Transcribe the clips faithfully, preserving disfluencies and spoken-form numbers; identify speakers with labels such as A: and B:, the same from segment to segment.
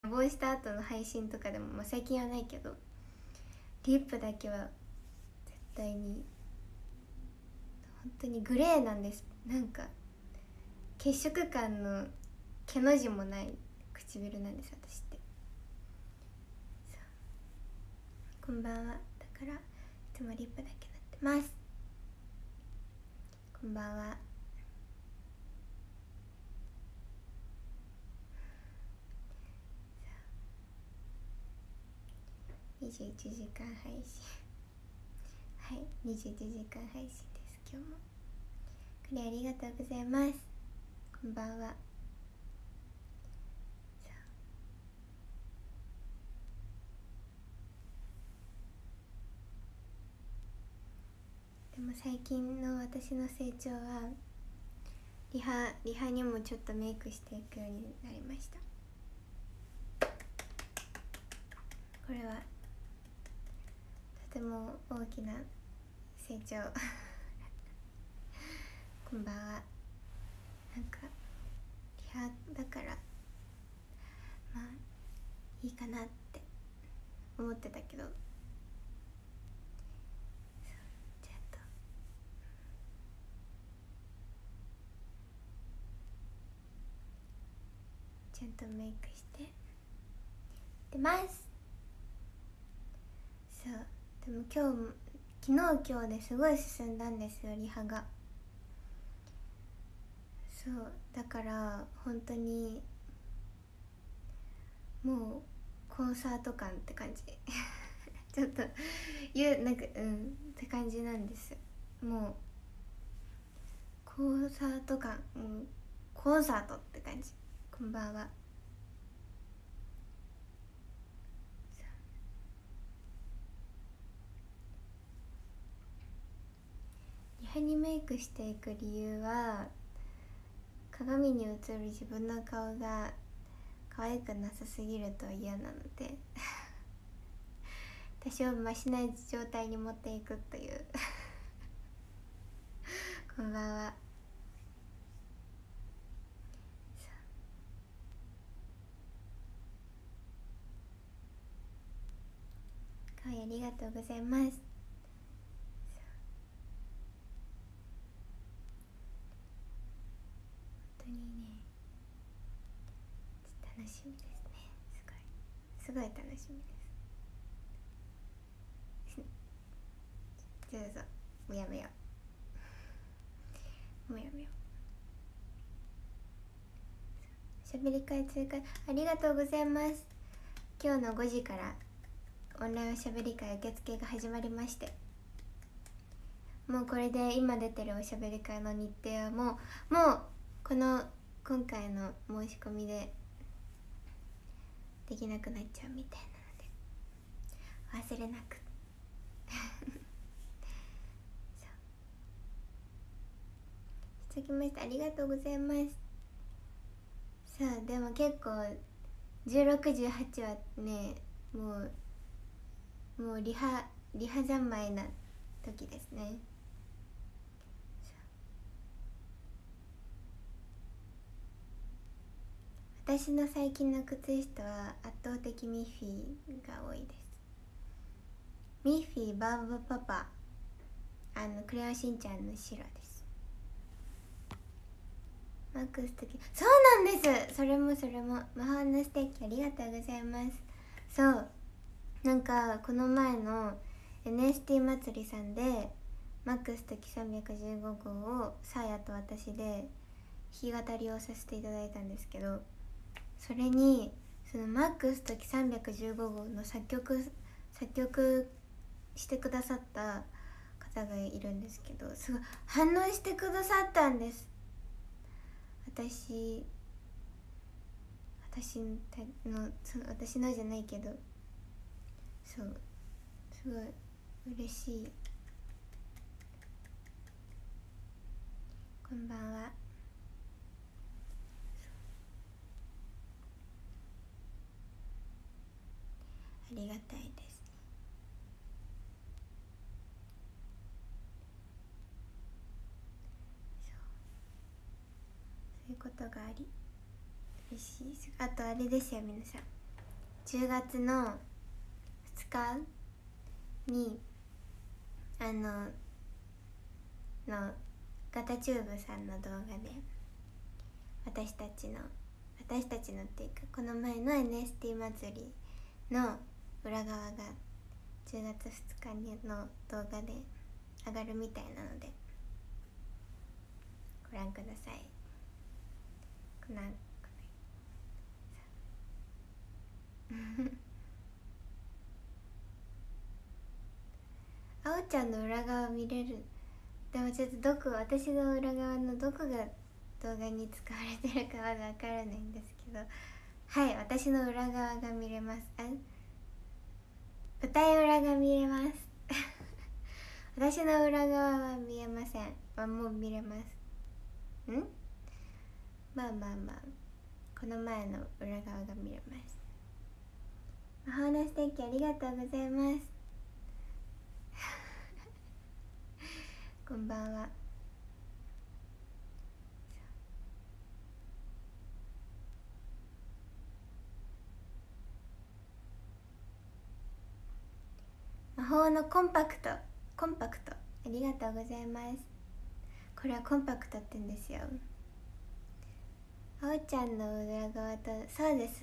A: 寝坊した後の配信とかでも、まあ、最近はないけどリップだけは絶対に本当にグレーなんです。なんか血色感の毛の字もない唇なんです、私って。こんばんは。だからいつもリップだけ塗ってます。こんばんは。にじゅういちじかん配信はい、にじゅういちじかん配信です。今日もこれありがとうございます。こんばんは。でも最近の私の成長はリハリハにもちょっとメイクしていくようになりました。これはとても大きな成長こんばんは。なんかリハだからまあいいかなって思ってたけど、ちゃんとちゃんとメイクして出ます。そうでも今日昨日今日ですごい進んだんですよ、リハが。そうだから本当にもうコンサート感って感じちょっと言うなんかうんって感じなんです。もうコンサート感、うん、コンサートって感じ。こんばんは。リハにメイクしていく理由は鏡に映る自分の顔が可愛くなさすぎると嫌なので多少マシな状態に持っていくというこんばんは。可愛いありがとうございます。本当にね楽しみですね。すごいすごい楽しみですどうぞ。もうやめようもうやめよう。しゃべり会追加ありがとうございます。今日のごじからオンラインおしゃべり会受付が始まりまして、もうこれで今出てるおしゃべり会の日程はもうもうこの今回の申し込みでできなくなっちゃうみたいなので忘れなくしときました。ありがとうございます。さあでも結構じゅうろく、じゅうはちはねもうもうリハリハ三昧な時ですね。私の最近の靴下は圧倒的ミッフィーが多いです。ミッフィー、バーバパパ、あのクレヨンしんちゃんの白です。マックス的そうなんです。それもそれも魔法のステーキありがとうございます。そうなんかこの前の エヌエスティー 祭りさんでマックス時さんびゃくじゅうごごうをサーヤと私で弾き語りをさせていただいたんですけど、それにそのマックス時さんびゃくじゅうごごうの作曲作曲してくださった方がいるんですけど、すごい反応してくださったんです。私私のその私のじゃないけど、そうすごい嬉しい。こんばんは。ありがたいですね。そうそういうことがあり嬉しいです。あとあれですよ皆さん、 じゅうがつのふつかにあののガタチューブさんの動画で私たちの私たちのっていうかこの前の エヌエスティー 祭りの裏側がじゅうがつふつかの動画で上がるみたいなのでご覧ください。こんなあおちゃんの裏側見れる。でもちょっとどこ私の裏側のどこが動画に使われてるかまだ分からないんですけど、はい、私の裏側が見れます。あ、舞台裏が見れます私の裏側は見えません。あ、もう見れます。んまあまあまあこの前の裏側が見れます。魔法のステーキありがとうございますこんばんは。魔法のコンパクトコンパクトありがとうございます。これはコンパクトって言うんですよ。あおちゃんの裏側とそうです。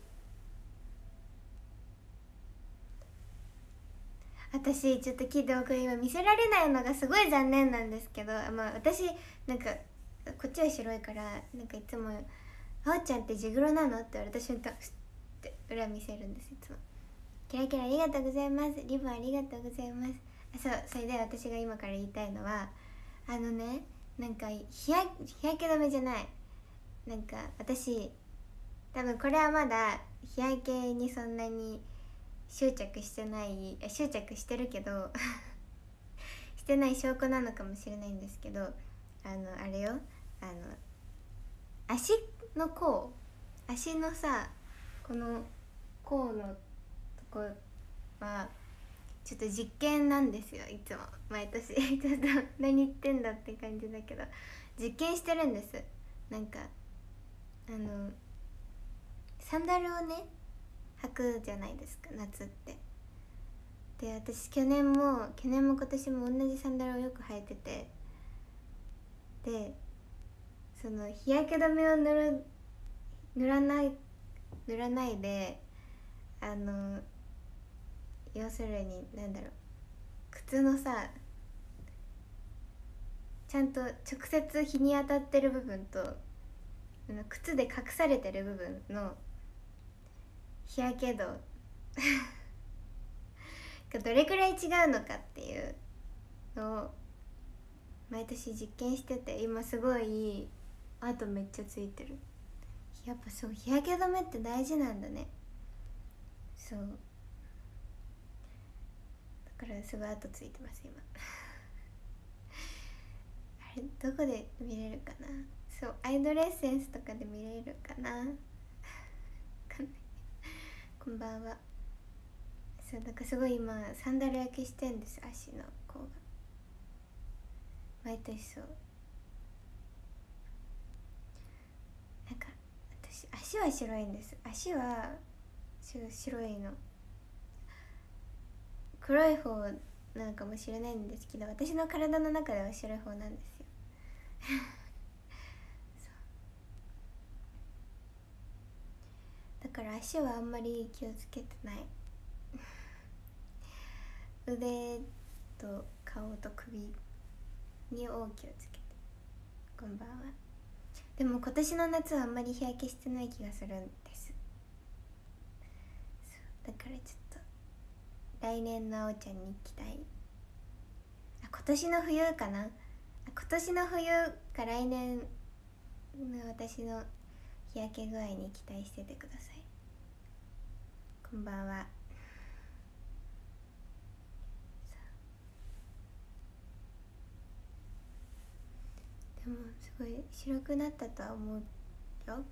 A: 私ちょっと聞いて僕今見せられないのがすごい残念なんですけど、まあ私なんかこっちは白いからなんかいつも「あおちゃんって地黒なの?」って言われた瞬間ふって裏見せるんです。いつもキラキラありがとうございます。リボンありがとうございます。そう、それで私が今から言いたいのはあのね、なんか日焼日焼け止めじゃない、なんか私多分これはまだ日焼けにそんなに執着してない執着してるけどしてない証拠なのかもしれないんですけど、あのあれよ、あの足の甲足のさこの甲のとこはちょっと実験なんですよ。いつも毎年ちょっと何言ってんだって感じだけど実験してるんです。なんかあのサンダルをね履くじゃないですか夏って。で私去年も去年も今年も同じサンダルをよく履いてて、でその日焼け止めを塗る塗らない塗らないであの要するになんだろう、靴のさちゃんと直接日に当たってる部分と靴で隠されてる部分の日焼け度がどれくらい違うのかっていうのを毎年実験してて、今すごいアートめっちゃついてる。やっぱそう日焼け止めって大事なんだね。そうだからすごいアートついてます今あれどこで見れるかな。そうアイドレッセンスとかで見れるかなこんばんは。そうだからすごい今サンダル焼けしてんです、足の甲が毎年。そうなんか私足は白いんです。足は白いの黒い方なのかもしれないんですけど、私の体の中では白い方なんですよだから足はあんまり気をつけてない腕と顔と首に大気をつけて。こんばんは。でも今年の夏はあんまり日焼けしてない気がするんです。だからちょっと来年のあおちゃんに期待。あ今年の冬かな。あ今年の冬か来年の私の日焼け具合に期待しててください。こんばんは。でもすごい白くなったとは思うよ。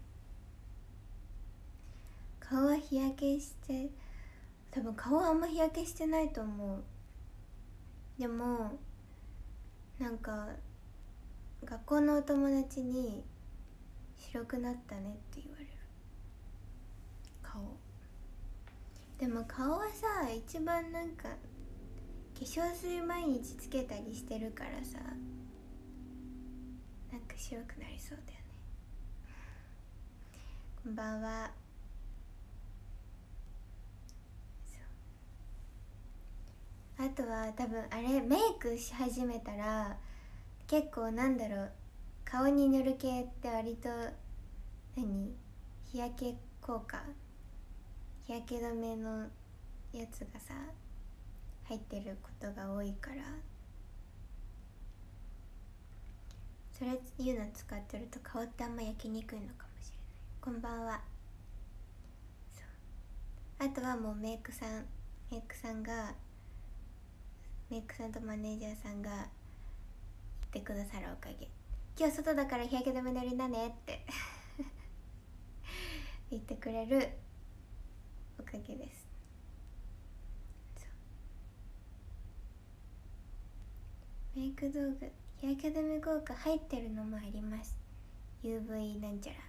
A: 顔は日焼けして多分顔はあんま日焼けしてないと思う。でもなんか学校のお友達に白くなったねって言われる顔。 でも顔はさ一番なんか化粧水毎日つけたりしてるからさ、なんか白くなりそうだよね。こんばんは。あとは多分あれメイクし始めたら結構なんだろう、顔に塗る系って割と何日焼け効果、日焼け止めのやつがさ入ってることが多いから、それいうの使ってると顔ってあんま焼けにくいのかもしれない。こんばんは。そう、あとはもうメイクさんメイクさんがメイクさんとマネージャーさんが言ってくださるおかげ、今日外だから日焼け止め塗りなねって言ってくれるおかげです。メイク道具、日焼け止め効果入ってるのもあります。 ユーブイ なんちゃらって。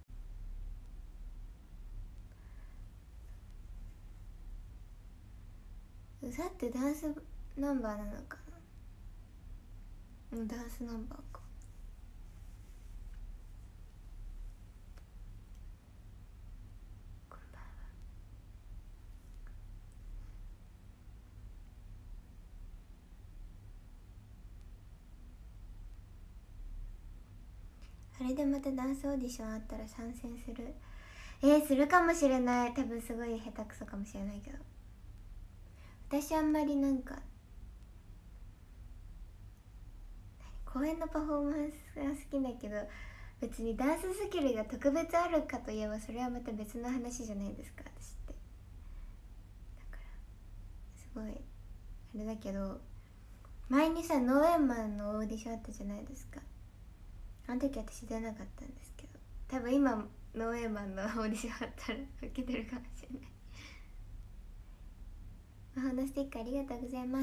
A: うざってダンスナンバーなのかな。うん、ダンスナンバーか。こんばんは。あれでまたダンスオーディションあったら参戦する。えー、するかもしれない。多分すごい下手くそかもしれないけど、私あんまりなんか公演のパフォーマンスが好きだけど、別にダンススキルが特別あるかといえばそれはまた別の話じゃないですか、私って。だからすごいあれだけど、前にさノーエンマンのオーディションあったじゃないですか。あの時私出なかったんですけど、多分今ノーエンマンのオーディションあったら受けてるかもしれない。魔法のステッカーありがとうございます。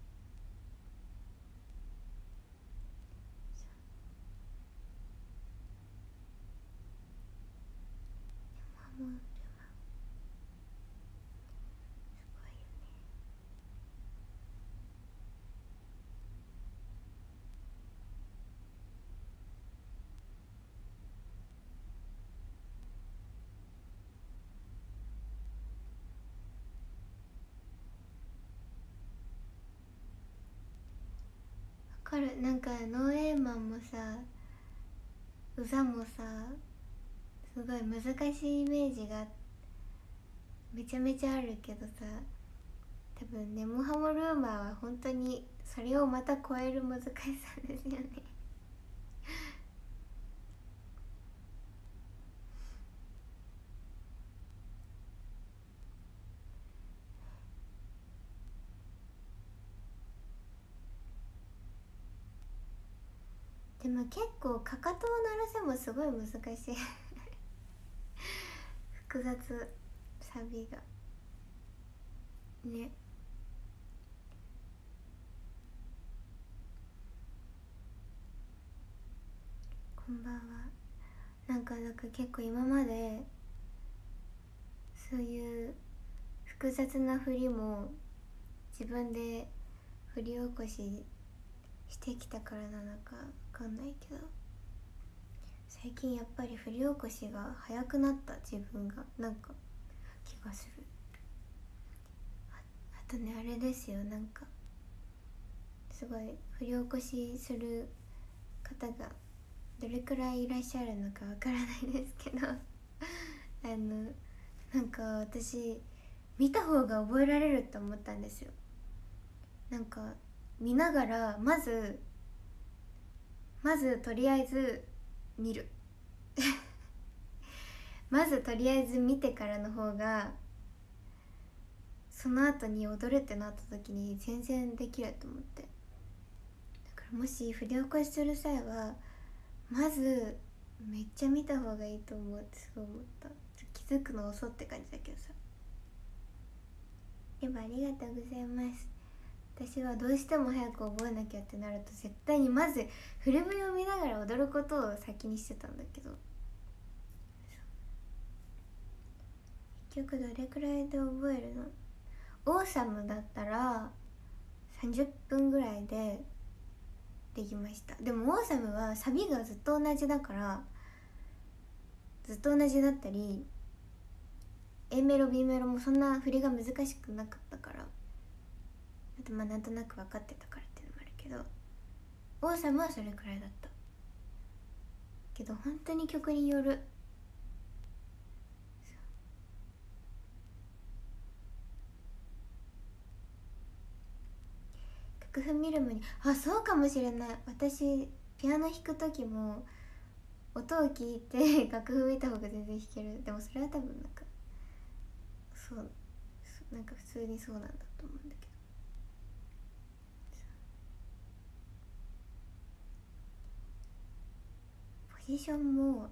A: もうわかる。なんかノーエンマンもさうざもさすごい難しいイメージがめちゃめちゃあるけどさ、多分ネモハモルーマーは本当にそれをまた超える難しさですよね。でも結構かかとを鳴らせもすごい難しい複雑、サビがね。こんばんは。なんかなんか結構今までそういう複雑な振りも自分で振り起こししてきたからなのかわかんないけど、最近やっぱり振り起こしが早くなった自分がなんか気がする。 あ, あとねあれですよ、なんかすごい振り起こしする方がどれくらいいらっしゃるのかわからないですけどあのなんか私見た方が覚えられると思ったんですよ。なんか見ながらまずまずとりあえず見るまずとりあえず見てからの方がその後に踊るってなった時に全然できると思って、だからもし振り起こしする際はまずめっちゃ見た方がいいと思うってすごい思った。気づくの遅って感じだけどさ。でもありがとうございます。私はどうしても早く覚えなきゃってなると絶対にまずフレブを見ながら踊ることを先にしてたんだけど、 局どれくらいで覚えるの？オーサムだったらさんじゅっぷんぐらいでできました。でもオーサムはサビがずっと同じだから、ずっと同じだったり A メロ B メロもそんな振りが難しくなかったから、あとまあなんとなく分かってたからっていうのもあるけど、オーサムはそれくらいだったけど、本当に曲による。楽譜見る前に、あ、そうかもしれない。私ピアノ弾く時も音を聞いて楽譜見た方が全然弾ける。でもそれは多分なんかそうなんか普通にそうなんだと思うんだけど、ポジションも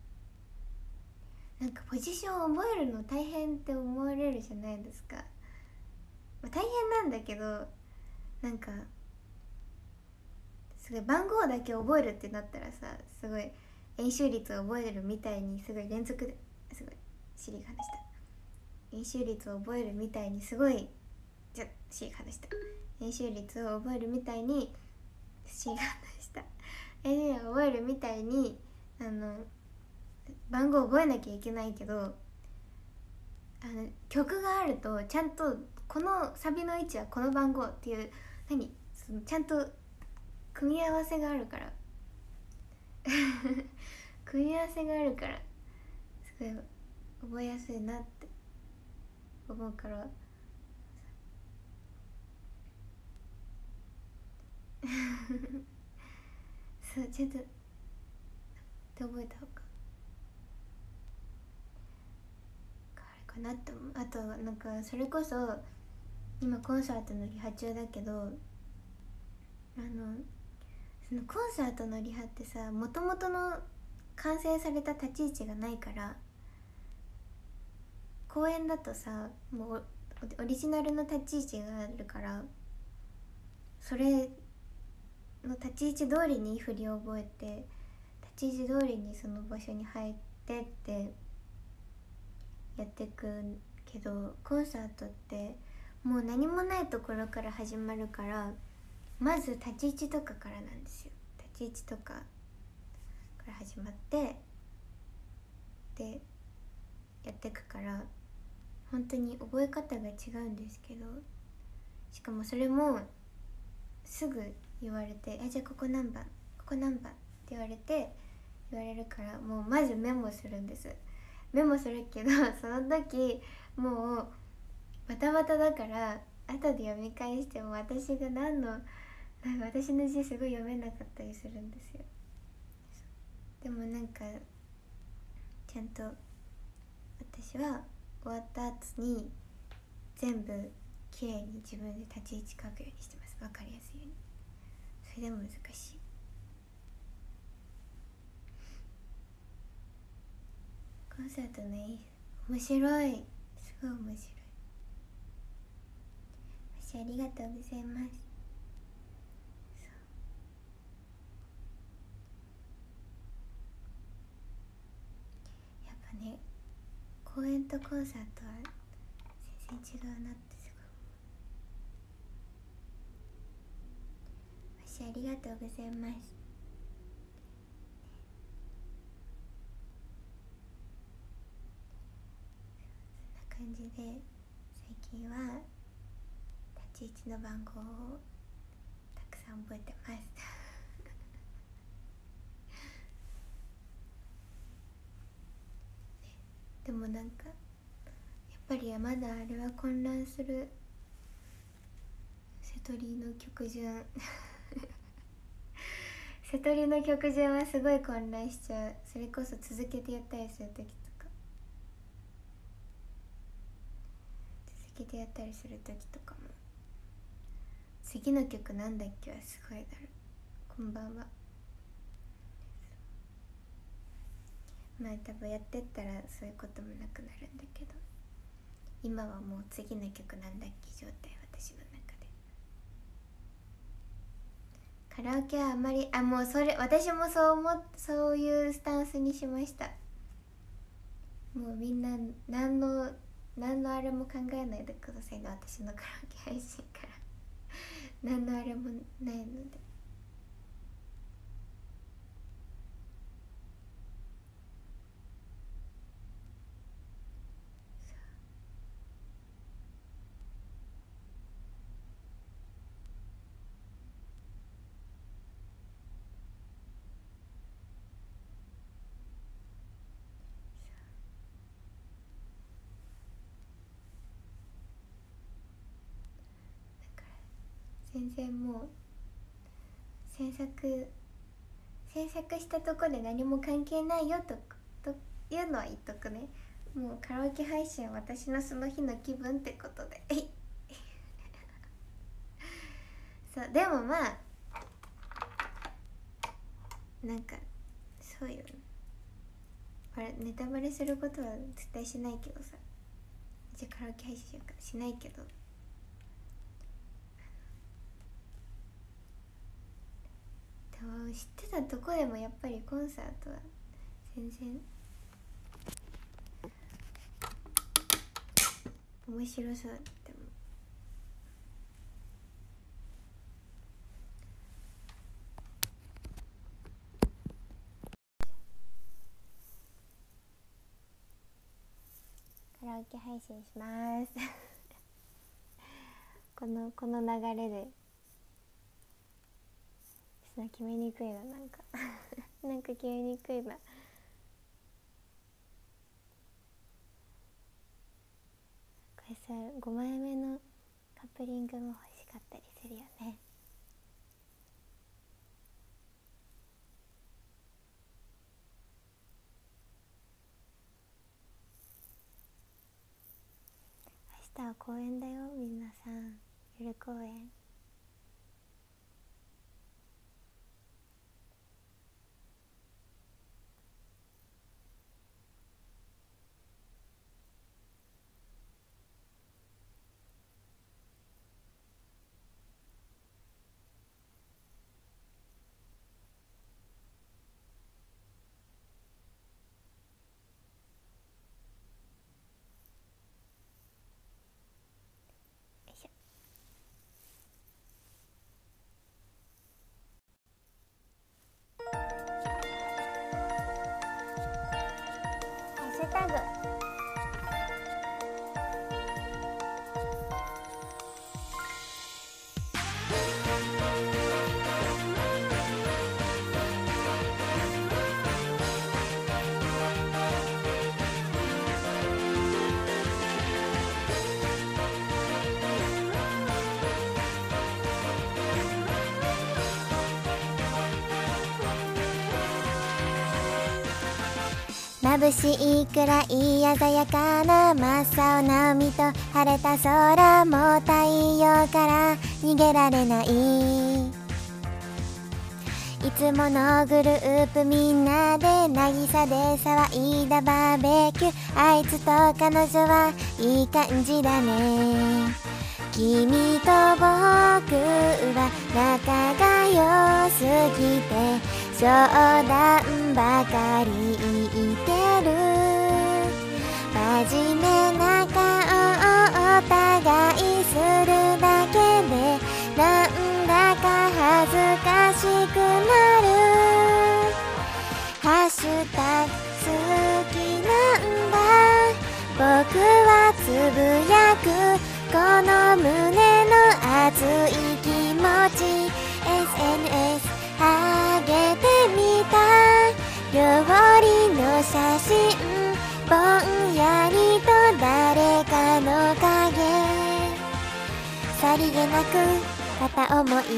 A: なんかポジション覚えるの大変って思われるじゃないですか。まあ、大変なんだけど、なんかすごい番号だけ覚えるってなったらさ、すごい円周率を覚えるみたいにすごい連続ですごい尻が離した円周率を覚えるみたいにすごいじゃ尻が離した円周率を覚えるみたいに尻が離した円周率を覚えるみたいにあの番号覚えなきゃいけないけど、あの曲があるとちゃんとこのサビの位置はこの番号っていう何そのちゃんと組み合わせがあるから組み合わせがあるからすごい覚えやすいなって思うからそうちょっと覚えた方があれかなって思う。あとなんかそれこそ今コンサートのリハ中だけど、あのそのコンサートのリハってさ、もともとの完成された立ち位置がないから、公演だとさもうオリジナルの立ち位置があるから、それの立ち位置通りに振りを覚えて、立ち位置通りにその場所に入ってってやってくけど、コンサートってもう何もないところから始まるから、まず立ち位置とかからなんですよ。立ち位置とかから始まってでやってくから、本当に覚え方が違うんですけど、しかもそれもすぐ言われて、あ、じゃあここ何番ここ何番って言われて言われるから、もうまずメモするんです。メモするけどその時もうバタバタだから、後で読み返しても私が何のなんか私の字すごい読めなかったりするんですよ。でもなんかちゃんと私は終わった後に全部きれいに自分で立ち位置書くようにしてます。分かりやすいように。それでも難しい。コンサートね、面白い、すごい面白い。私ありがとうございます。やっぱね、公演とコンサートは全然違うなってすごい。私ありがとうございます。そんな感じで最近は立ち位置の番号をたくさん覚えてますでもなんかやっぱりまだあれは混乱する。瀬戸利の曲順瀬戸利の曲順はすごい混乱しちゃう。それこそ続けてやったりする時とか続けてやったりする時とかも、次の曲なんだっけはすごいなる。こんばんは。まあ多分やってったらそういうこともなくなるんだけど、今はもう次の曲なんだっけ状態、私の中で。カラオケはあまり、あ、もうそれ私もそう思っそういうスタンスにしました。もうみんな何の何のあれも考えないでくださいね、私のカラオケ配信から何のあれもないので。全然もう制作制作したとこで何も関係ないよとというのは言っとくね。もうカラオケ配信は私のその日の気分ってことでそうでもまあなんかそうよ、あれネタバレすることは絶対しないけどさ、じゃあカラオケ配信しようかしないけど、でも知ってたとこでもやっぱりコンサートは全然面白そうだって思う。カラオケ配信しますこのこの流れでそんな決めにくいな、なんかなんか決めにくいな。これさごまいめのカップリングも欲しかったりするよね。明日は公演だよ皆さん、夜公演。ハッシュタグ眩しいくらい鮮やかな真っ青な海と晴れた空、もう太陽から逃げられない。いつものグループみんなで渚で騒いだバーベキュー、あいつと彼女はいい感じだね。君と僕は仲が良すぎて冗談ばかり言ってる。真面目な顔をお互いするだけでなんだか恥ずかしくなる。ハッシュタグ好きなんだ、僕はつぶやくこの胸の熱い気持ち エスエヌエス 上げてみた。料理の写真ぼんやりと誰かの影、さりげなく片思い。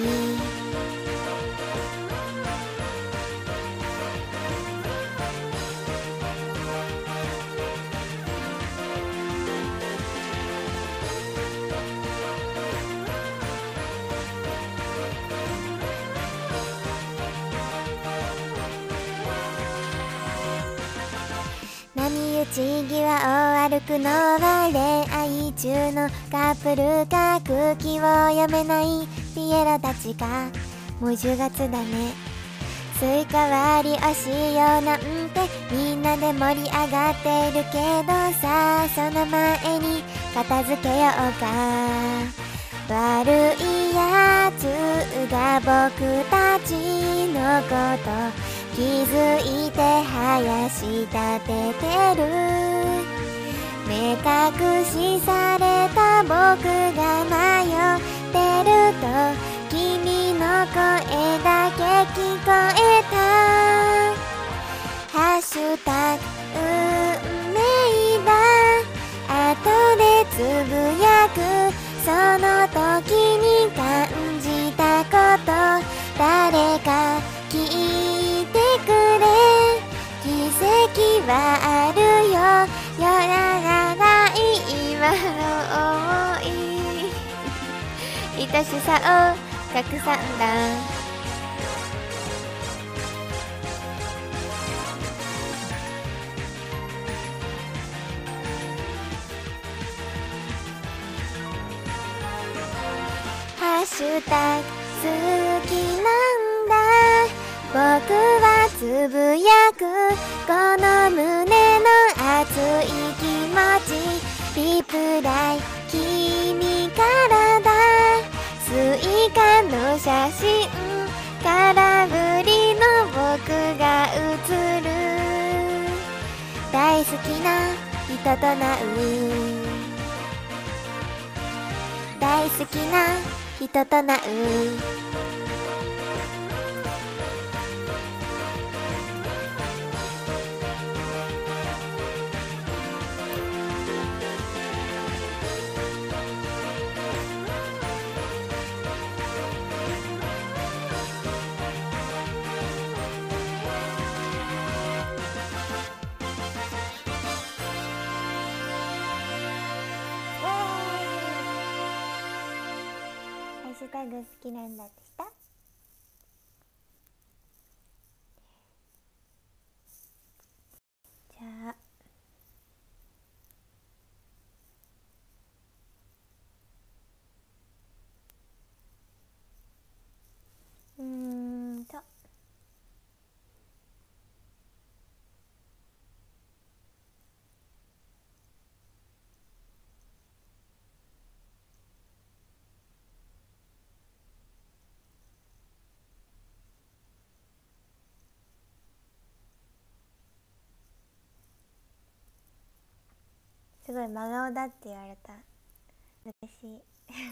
A: 波打ち際を歩くのは恋愛中のカップルか、空気を読めないピエロたちか。もうじゅうがつだね。スイカ割りをしようなんてみんななで盛り上がってるけどさ、その前に片付けようか。悪いやつが僕たちのこと気づいて林立ててる。目隠しされた僕が迷ってると君の声だけ聞こえた。ハッシュタグ運命だ。後でつぶやく。その時に感じたこと誰か聞いてくれ。奇跡はあるよ。よらない今の想い愛しさを拡散だ。ハッシュタグ好きなんだ。僕はつぶやく。この胸の熱い気持ちリプライ君からだ。スイカの写真空振りの僕が写る。大好きな人となう。大好きな人となう。ハッシュタグ好きなんだってした。じゃあうーんとすごい真顔だって言われた。嬉しい。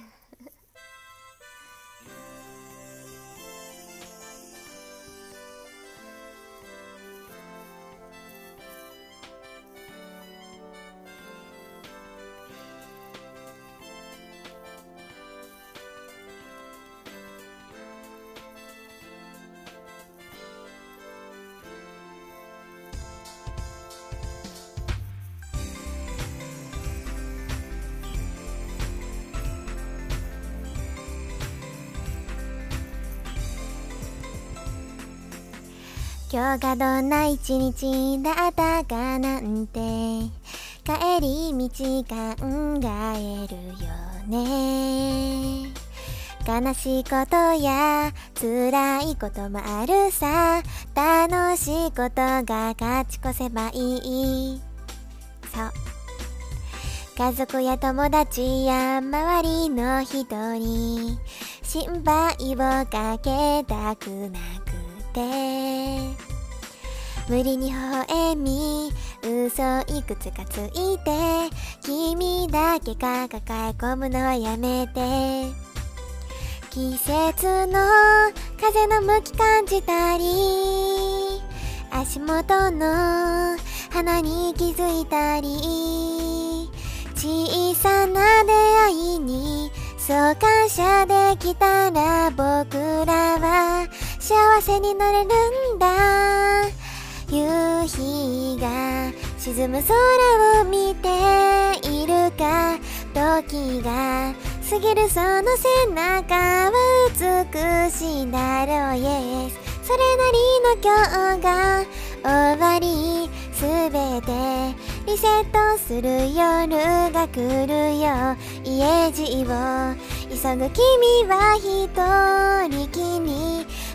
A: 今日がどんな一日だったかなんて帰り道考えるよね。悲しいことや辛いこともあるさ。楽しいことが勝ち越せばいい。そう、家族や友達や周りの人に心配をかけたくなくて、無理に微笑み嘘いくつかついて君だけが抱え込むのはやめて。季節の風の向き感じたり足元の花に気づいたり小さな出会いにそう感謝できたら僕らは幸せになれるんだ。夕日が沈む空を見ているか時が過ぎるその背中は美しいだろう Yes それなりの今日が終わりすべてリセットする夜が来るよ家路を急ぐ君は一人きり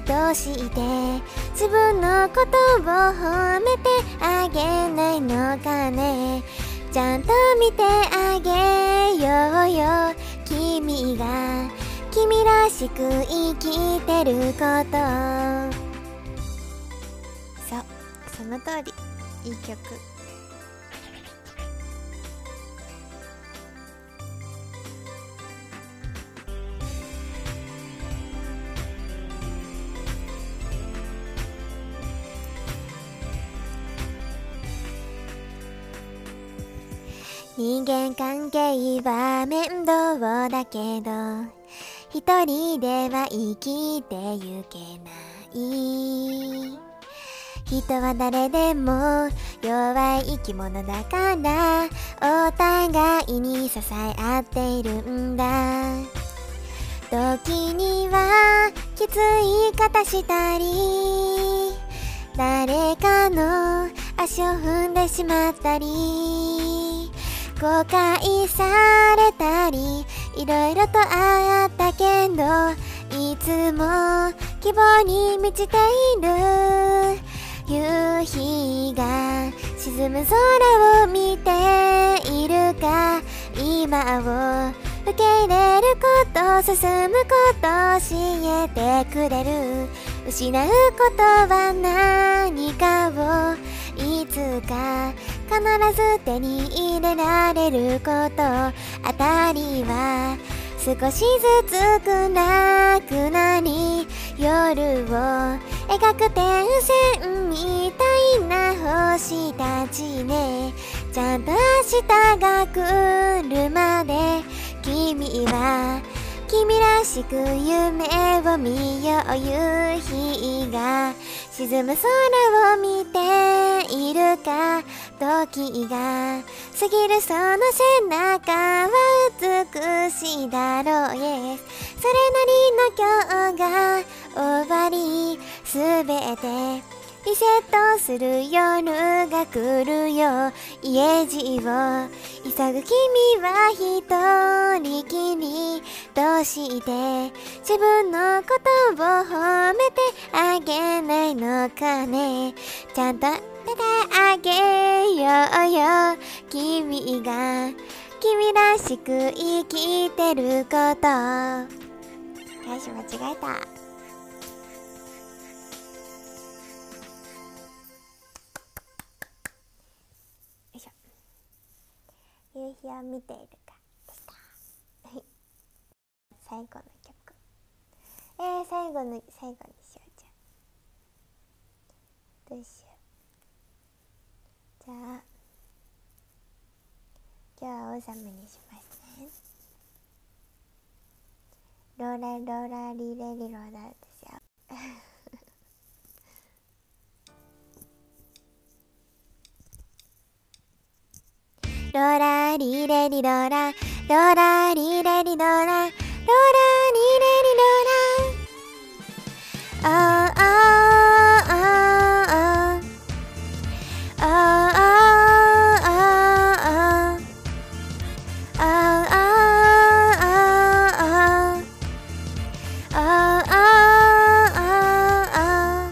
A: どうして自分のことを褒めてあげないのかね。ちゃんと見てあげようよ。君が君らしく生きてること。そう、その通り。いい曲。人間関係は面倒だけど一人では生きてゆけない。人は誰でも弱い生き物だからお互いに支え合っているんだ。時にはきつい方したり誰かの足を踏んでしまったり後悔されたりいろいろとあったけどいつも希望に満ちている。夕日が沈む空を見ているか今を受け入れること進むこと教えてくれる。失うことは何かをいつか必ず手に入れられること。当たりは少しずつ暗くなり夜を描く点線みたいな星たちね。ちゃんと明日が来るまで君は君らしく夢を見よう。夕日が沈む空を見ているか時が過ぎるその背中は美しいだろう。Yes それなりの今日が終わりすべてリセットする夜が来るよ。家路を急ぐ君は一人きりどうして自分のことを褒めてあげないのかね。ちゃんと見てあげようよ。君が君らしく生きてること。歌詞間違えた。夕日を見ているかでした。最後の曲。えー、最後の最後にしよう。じゃあどうしよう。じゃあ今日はオーサムにしますね。ローラローラリレリローラですよ。ローラリレリローラローラリレリローラローラリレリローラ。ああああああああ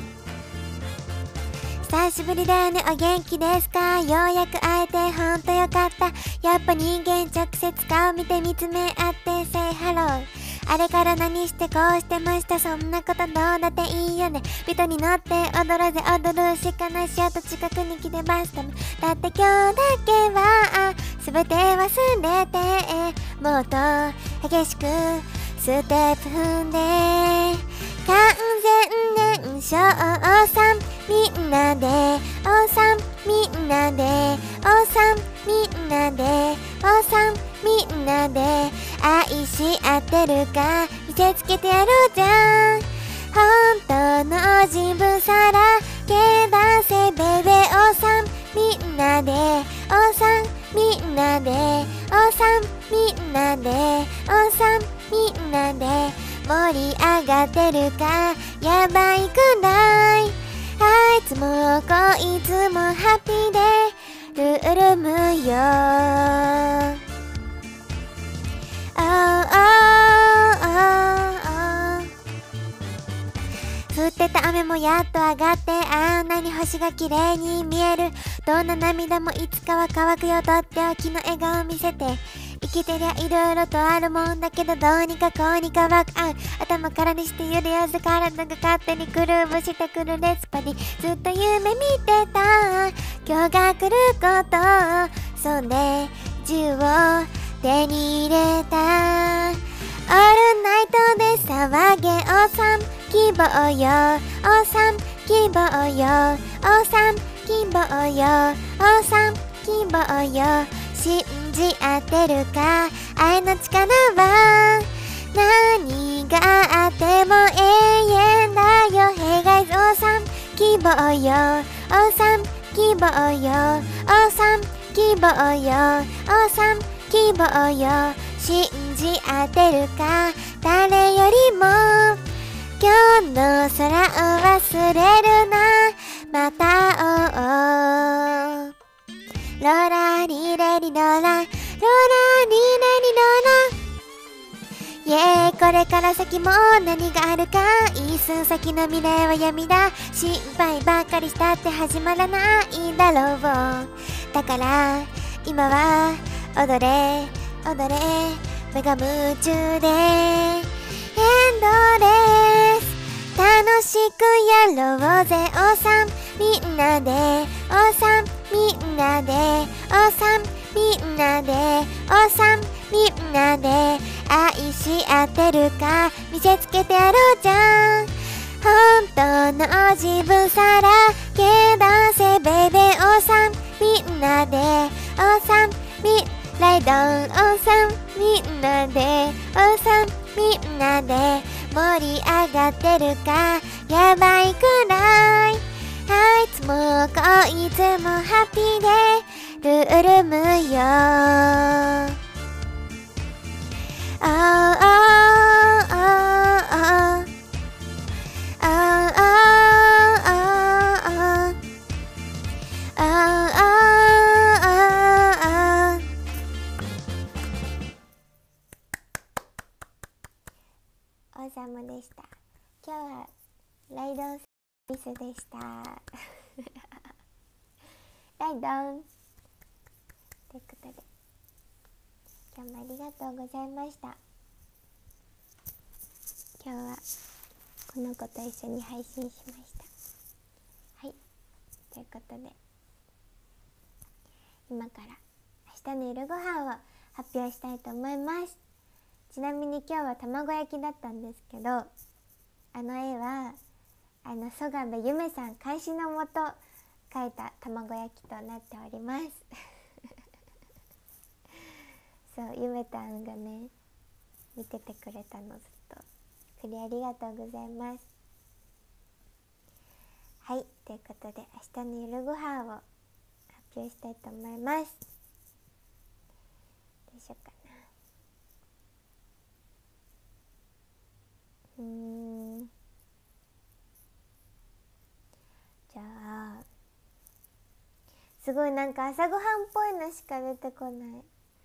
A: 久しぶりだね。お元気ですか。ようやく会えてほんとよかった。やっぱ人間直接顔見て見つめ合って Say hello。 あれから何してこうしてました。そんなことどうだっていいよね。ビトに乗って踊ろうぜ踊るしかないしあと近くに来てました。だって今日だけは全て忘れてもっと激しくステップ踏んで完全燃焼さんみんなでおさんみんなでおさんみんなでおさんみんなで愛し合ってるか見せつけてやろうじゃん。本当の自分さらけ出せベベおさんみんなでおさんみんなでおさんみんなでおさんみんなで盛り上がってるかやばいくらい。あいつもこいつもハッピーでルールムよ。Oh oh oh oh 二
B: もやっと上がって、あんなに星が綺麗に見える。どんな涙もいつかは乾くよ。とっておきの笑顔見せて。生きてりゃいろいろとあるもんだけど、どうにかこうにかワークアウト。頭からにしてゆるやず体が勝手にグルーブしてくるレスパにずっと夢見てた今日が来ること。そんで銃を手に入れた。オールナイトで騒げおさん希望よ。おさん希望よ。おさん希望よ。おさん希望よ。信じ合ってるか愛の力は何があっても永遠だよ。Hey guys おさん希望よ。おさん希望よ。おさん希望よ。おさん希望よ。信じ合ってるか誰よりも今日の空を忘れるなまた会おう。ローラーリレリローラローラーリレリローライェーこれから先も何があるか一寸先の未来は闇だ。心配ばかりしたって始まらないんだろう。だから今は踊れ踊れ目が夢中でエンドレス楽しくやろうぜ。おさんみんなでおさんみんなでおさんみんなでおさんみんなで愛し合ってるか見せつけてやろうじゃん。本当の自分さらけ出せベイベー。おさんみんなでおさんみライドンおさんみんなでおさんみんなで盛り上がってるかやばいくらい。あいつもこいつもハッピーでルールムよ。おーおーおーおーおーおーおーおー王様でした。今日はライドンミスでしたライドンということで今日もありがとうございました。今日はこの子と一緒に配信しました。はい、ということで今から明日の夜ご飯を発表したいと思います。ちなみに今日は卵焼きだったんですけど、あの絵はあの曽我部ゆめさん監視のもと描いた卵焼きとなっておりますそう、ゆめたんがね見ててくれたのずっと。くりありがとうございます。はい、ということで明日の夜ご飯を発表したいと思います。どうしようかな。うーんじゃあすごいなんか朝ごはんっぽいのしか出てこない。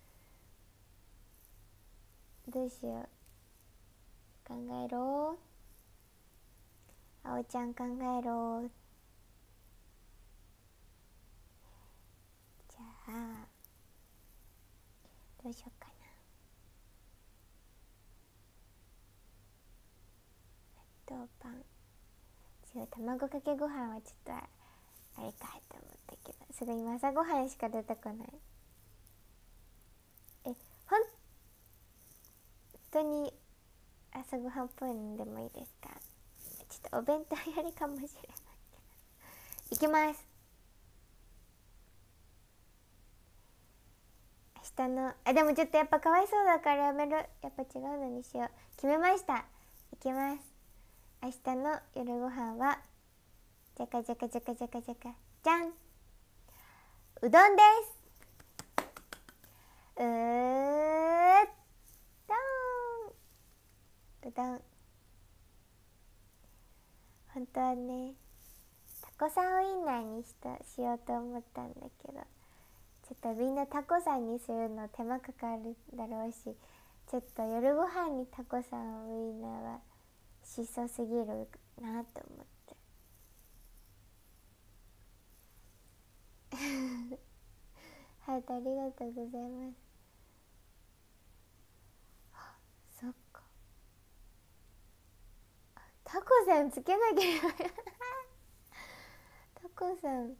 B: どうしよう。考えろー。あおちゃん考えろー。じゃあどうしようかな。納豆パン違う、卵かけご飯はちょっとあれかと思ったけど、すごい今朝ごはんしか出てこない。え、ほんとに朝ごはんっぽいのでもいいですか。ちょっとお弁当よりかもしれないけどいきます。明日のあでもちょっとやっぱかわいそうだからやめる。やっぱ違うのにしよう。決めました。いきます。明日の夜ご飯はじゃかじゃかじゃかじゃかじゃかじゃん、うどんです。うーどんうどん。本当はねタコさんウインナーにしたしようと思ったんだけど、ちょっとみんなタコさんにするの手間かかるだろうし、ちょっと夜ご飯にタコさんウインナーはしそすぎるなと思って
A: ハートありがとうございます。あ、そっか、タコさんつけなければタコさん、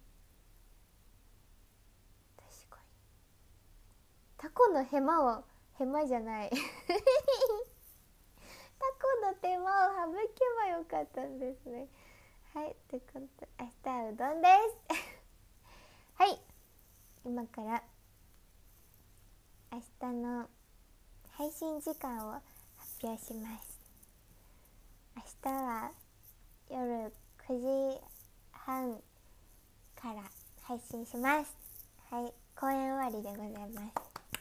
A: 確かにタコのヘマをヘマじゃないタコの手間を省けばよかったんですね。はい、ということで明日はうどんですはい、今から明日の配信時間を発表します。明日は夜くじはんから配信します。はい、公演終わりでございます。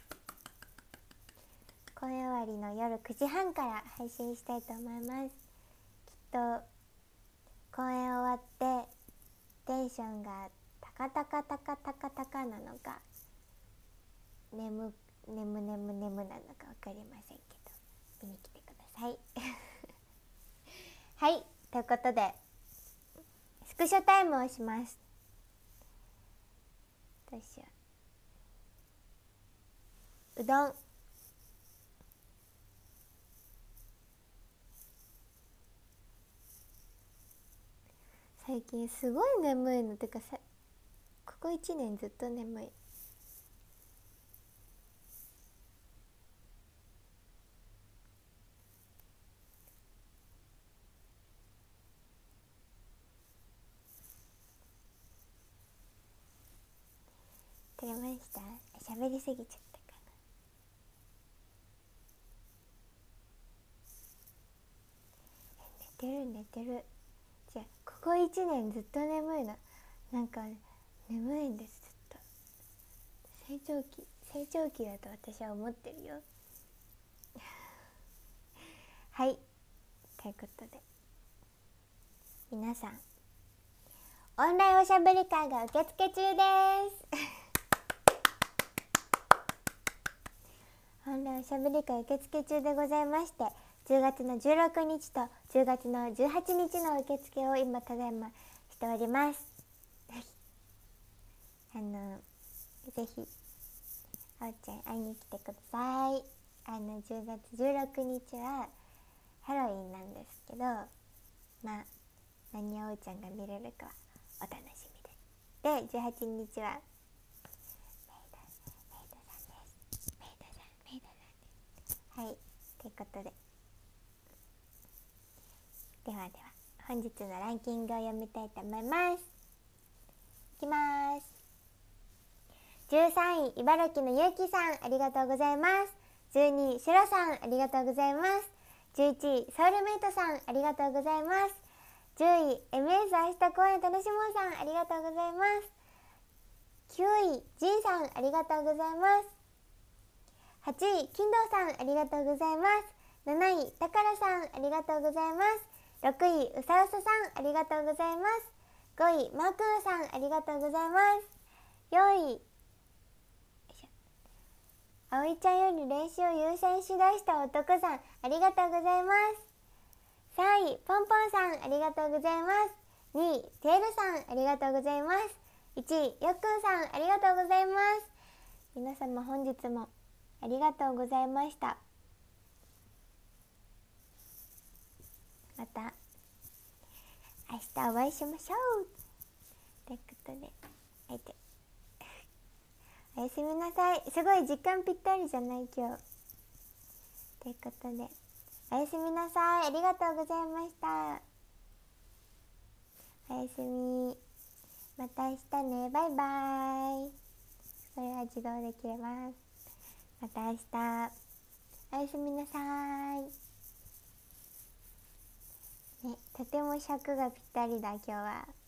A: 公演終わりの夜くじはんから配信したいと思います。きっと公演終わってテンションがタカタカタカタカタカなのか眠眠眠眠なのか分かりませんけど見に来てくださいはい、ということでスクショタイムをします。どうしよう。うどん、最近すごい眠いの。てかさ、ここいちねんずっと眠い。取れました？喋りすぎちゃったかな。寝てる寝てる。じゃあここいちねんずっと眠いの。なんか眠いんです、ずっと。成長期成長期だと私は思ってるよはい、ということで皆さん、オンラインおしゃべり会が受付中ですオンラインおしゃべり会受付中でございまして、じゅうがつのじゅうろくにちとじゅうがつのじゅうはちにちの受付を今ただいましておりますあのぜひあおちゃん会いに来てください。あのじゅうがつじゅうろくにちはハロウィンなんですけど、まあ何をあおちゃんが見れるかはお楽しみで。でじゅうはちにちははい、ということでではでは本日のランキングを読みたいと思います。いきます。じゅうさんい茨城のゆうきさん、ありがとうございます。じゅうにいしろさん、ありがとうございます。じゅういちいソウルメイトさん、ありがとうございます。じゅうい エムエス 明日公演楽しもうさん、ありがとうございます。きゅうい G さん、ありがとうございます。はちい金堂さん、ありがとうございます。なないたからさん、ありがとうございます。ろくいうさうささん、ありがとうございます。ごいマークーさん、ありがとうございます。よんいあおいちゃんより練習を優先しだした男さん、ありがとうございます。さんいポンポンさん、ありがとうございます。にいテールさん、ありがとうございます。いちいよっくんさん、ありがとうございます。皆様本日もありがとうございました。また明日お会いしましょうということで、はいておやすみなさい。すごい時間ぴったりじゃない今日ということで、おやすみなさい。ありがとうございました。おやすみ。また明日ね。バイバイ。それは自動で切れます。また明日。おやすみなさい。ね、とても尺がぴったりだ今日は。